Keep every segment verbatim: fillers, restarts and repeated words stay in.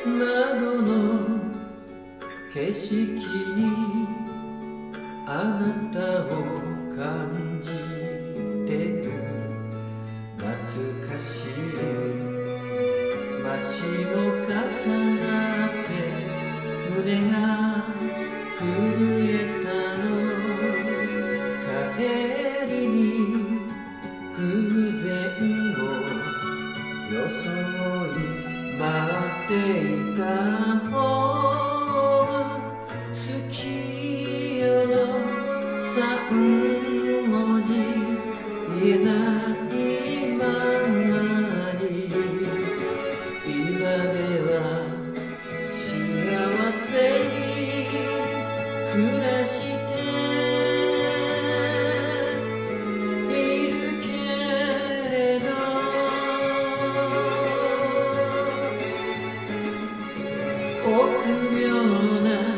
窓の景色にあなたを感じてる。懐かしい街も重なって胸が震えたの。帰りに偶然を装い待っていた方は好きよの三文字言えないままに今では幸せに暮らしているけれど臆病な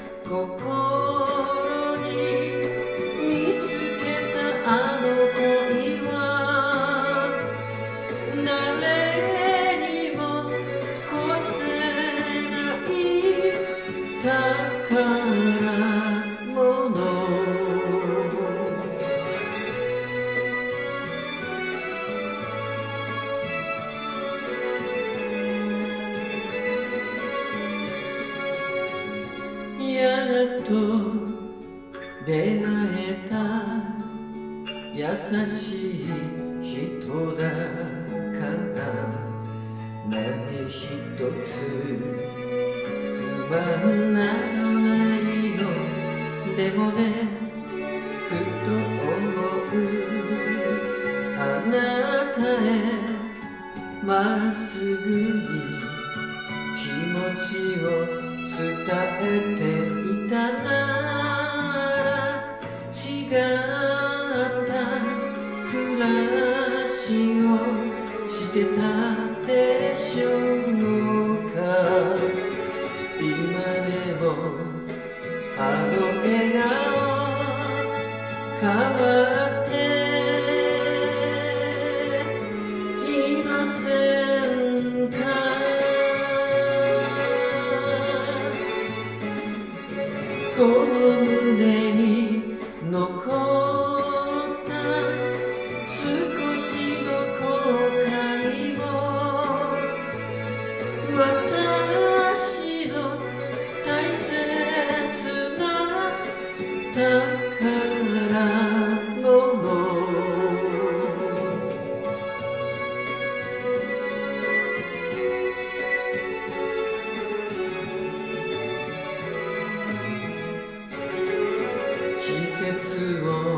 心に見つけたあの恋は誰にも壊せない宝物。やっと出会えた優しい人だから何一つ不満などないの。でもねふと思うあなたへまっすぐに気持ちを伝えていたなら違った暮らしをしてたでしょうか。今でもあの笑顔変わっていませんか。この胸に残った少しの後悔も私の大切な宝物。季節を